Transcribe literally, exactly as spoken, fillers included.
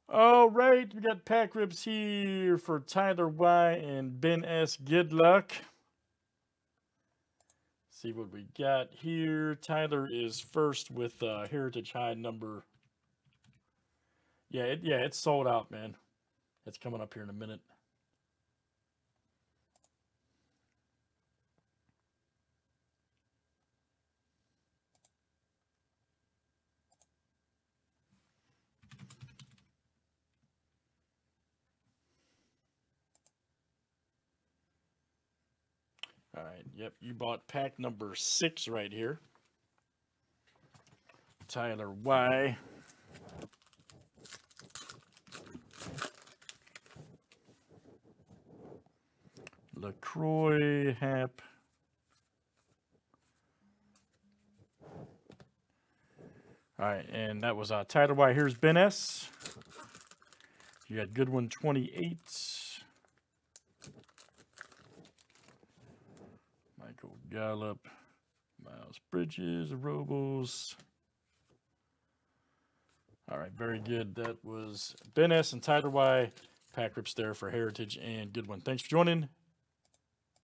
All right, we got pack rips here for Tyler Y and Ben S. Good luck. See what we got here. Tyler is first with uh, Heritage High number. Yeah, it, yeah, it's sold out, man. It's coming up here in a minute. All right, yep, you bought pack number six right here. Tyler Y. LaCroix, Hap. All right, and that was uh, Tyler Y. Here's Ben S. You got Goodwin twenty-eight. Michael Gallup. Miles Bridges, Robles. All right, very good. That was Ben S. and Tyler Y. Pack rips there for Heritage and Goodwin. Thanks for joining.